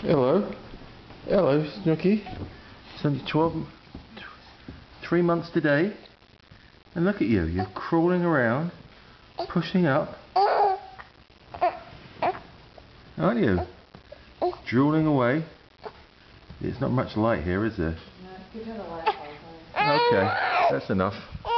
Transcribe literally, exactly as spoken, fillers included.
Hello. Hello, Snooky. It's only twelve, three months today. And look at you, you're crawling around, pushing up. Aren't you? Drooling away. There's not much light here, is there? No, you have a light bulb on. Okay, that's enough.